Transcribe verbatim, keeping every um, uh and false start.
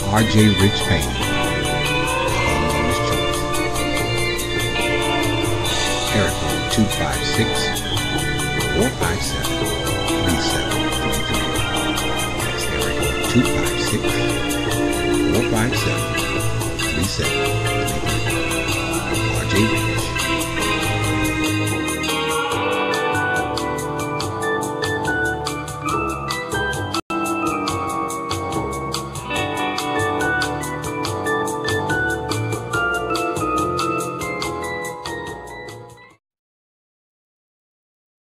R J Rich Painting, homeowner's choice. Area code two five six, four five seven, three seven three three. That's area code two five six, four five seven, three seven